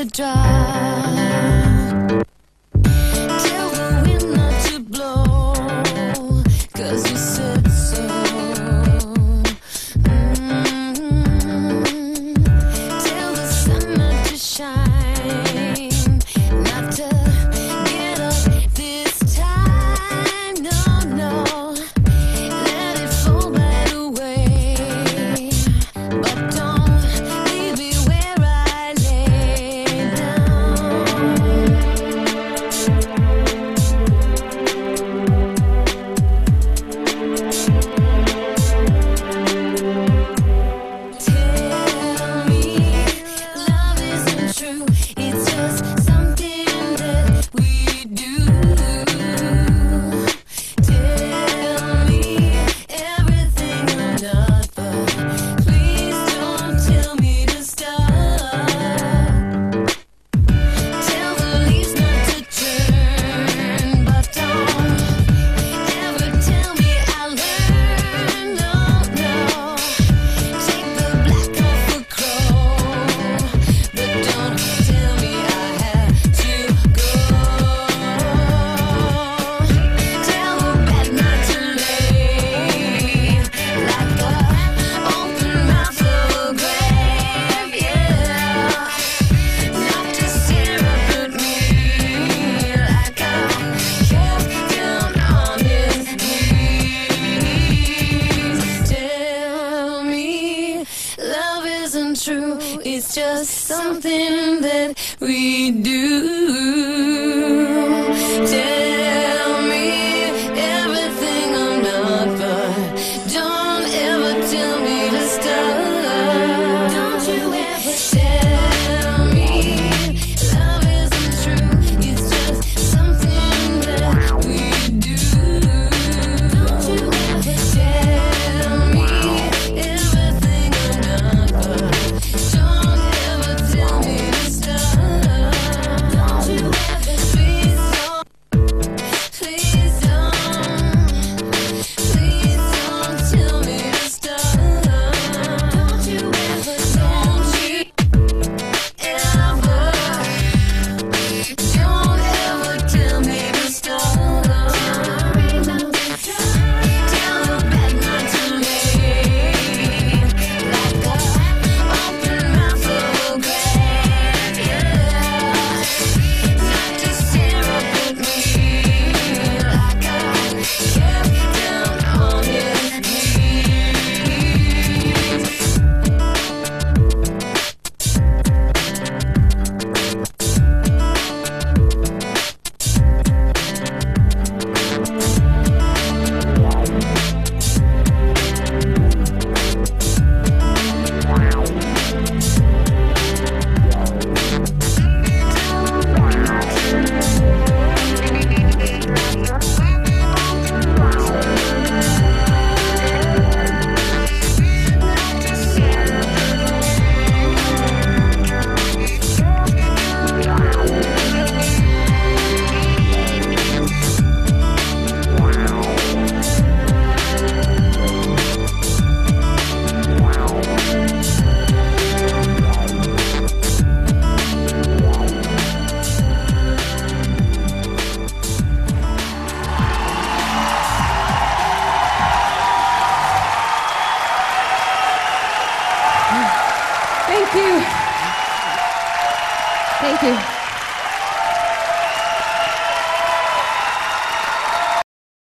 a drop. Tell the wind not to blow, 'cause you said so. Tell the sun not to shine, not to get up this time. No, no, let it fall right away. But don't leave me where I lay down. Tell me love isn't true, it's just something that we do. Tell me everything I'm not, but please don't tell me to stop. Tell the leaves not to turn, but don't ever tell me I learned. No, no. Take the black off a crow, but don't tell me I have to go. Tell the bed not to lay like the open mouth of a grave, yeah. Not to stare up at me like I'm kept down on his knees. Tell me love isn't true, it's just something that we do. Tell me everything I'm not, but don't ever tell me to stop. Don't you ever tell me love isn't true, it's just something that we do. Don't you ever tell me everything I'm not, but don't ever tell me to stop. Don't you ever, please don't, please don't, please don't tell me to stop. Don't you ever, don't you ever, don't ever tell me to stop. Tell the bed not to lay like the open mouth of a grave, yeah. Not to stare up at me like I'm kept down on his knees. Thank you. Thank you.